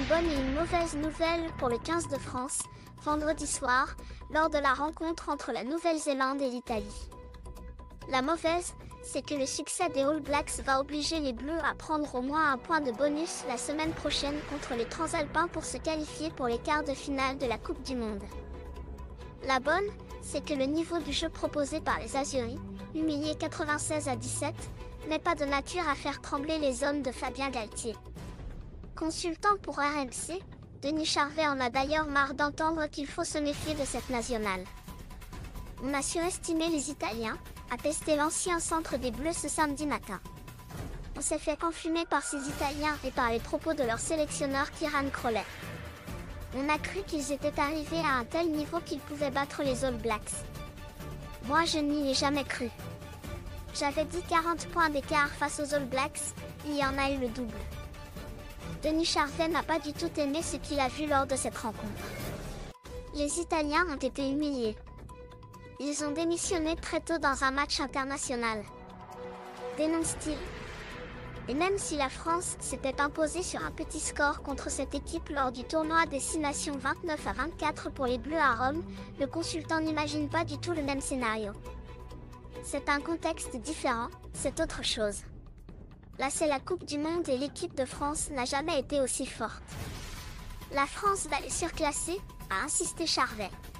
une bonne et une mauvaise nouvelle pour le 15 de France, vendredi soir, lors de la rencontre entre la Nouvelle-Zélande et l'Italie. La mauvaise, c'est que le succès des All Blacks va obliger les Bleus à prendre au moins un point de bonus la semaine prochaine contre les Transalpins pour se qualifier pour les quarts de finale de la Coupe du Monde. La bonne, c'est que le niveau du jeu proposé par les Azuris, humiliés 96-17, n'est pas de nature à faire trembler les hommes de Fabien Galtier. Consultant pour RMC, Denis Charvet en a d'ailleurs marre d'entendre qu'il faut se méfier de cette nationale. On a surestimé les Italiens, a testé l'ancien centre des Bleus ce samedi matin. On s'est fait enfumer par ces Italiens et par les propos de leur sélectionneur Kieran Crowley. On a cru qu'ils étaient arrivés à un tel niveau qu'ils pouvaient battre les All Blacks. Moi je n'y ai jamais cru. J'avais dit 40 points d'écart face aux All Blacks, il y en a eu le double. Denis Charvet n'a pas du tout aimé ce qu'il a vu lors de cette rencontre. Les Italiens ont été humiliés. Ils ont démissionné très tôt dans un match international. Dénonce-t-il. Et même si la France s'était imposée sur un petit score contre cette équipe lors du tournoi des 6 nations 29-24 pour les Bleus à Rome, le consultant n'imagine pas du tout le même scénario. C'est un contexte différent, c'est autre chose. Là c'est la Coupe du Monde et l'équipe de France n'a jamais été aussi forte. La France va les surclasser, a insisté Charvet.